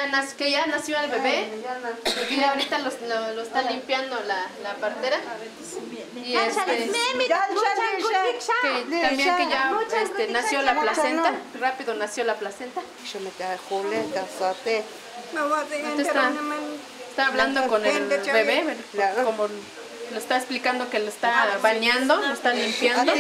que ya nació el bebé. Y ahorita lo está limpiando la partera. Y que también que ya nació la placenta, rápido nació la placenta. Está hablando con el bebé, como lo está explicando que lo está bañando, lo está limpiando.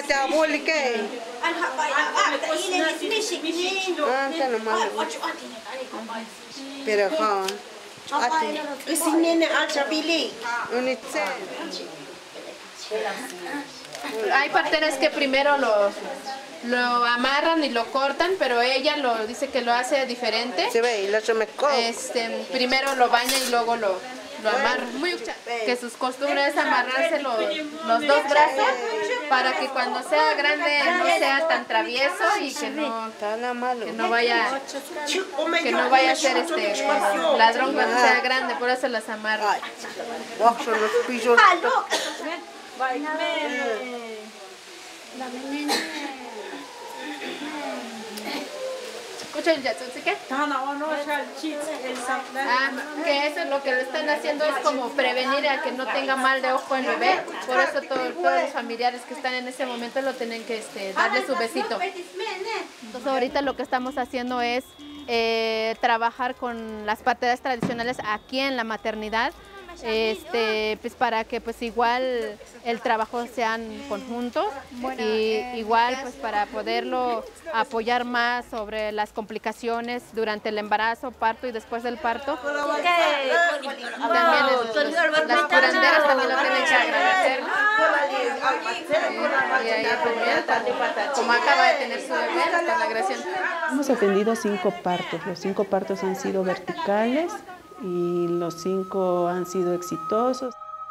Hay parteras que primero lo amarran y lo cortan, pero ella dice que lo hace diferente. Primero lo baña y luego lo amarra. Que sus costumbres es amarrarse los dos brazos para que cuando sea grande no sea tan travieso y que no vaya a ser ladrón cuando sea grande, por eso las amarra. Que eso es lo que lo están haciendo, es como prevenir a que no tenga mal de ojo el bebé. Por eso todos los familiares que están en ese momento lo tienen que darle su besito. Entonces ahorita lo que estamos haciendo es trabajar con las parteras tradicionales aquí en la maternidad. Pues para que pues igual el trabajo sean conjuntos y igual pues para poderlo apoyar más sobre las complicaciones durante el embarazo, parto y después del parto. También las curanderas también lo tienen que agradecer. Como acaba de tener su bebé, hasta la agresión. Hemos atendido 5 partos, los 5 partos han sido verticales y los 5 han sido exitosos.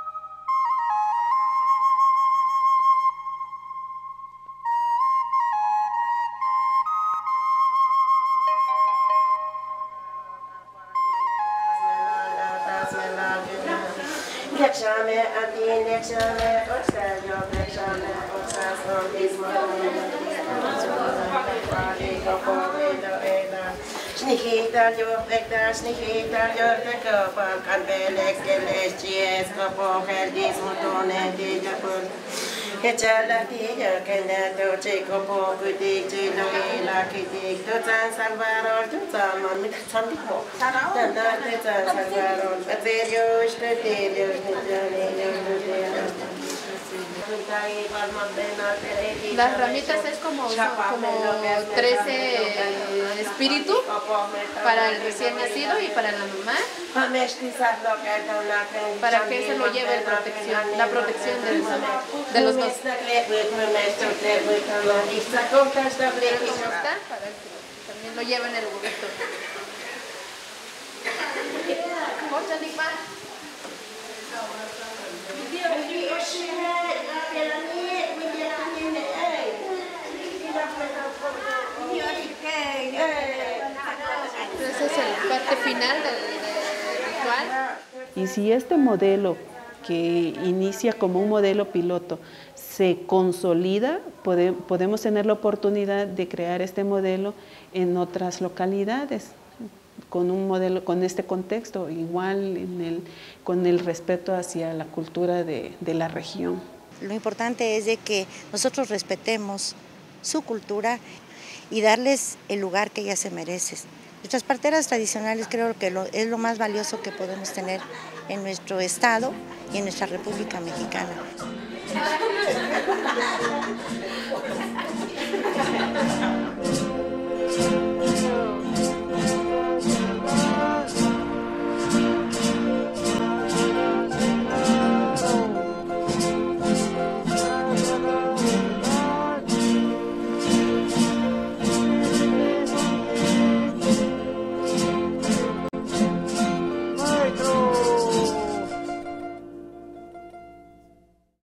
Las ramitas es como 13 espíritus para el recién nacido y para la mamá, para que se lo lleve la protección de los dos. También lo lleva en el burrito. Esa es la parte final del ritual. Y si este modelo que inicia como un modelo piloto se consolida, podemos tener la oportunidad de crear este modelo en otras localidades, con un modelo, con este contexto, igual con el respeto hacia la cultura de la región. Lo importante es de que nosotros respetemos su cultura y darles el lugar que ellas se merecen. Nuestras parteras tradicionales creo que es lo más valioso que podemos tener en nuestro estado y en nuestra República Mexicana.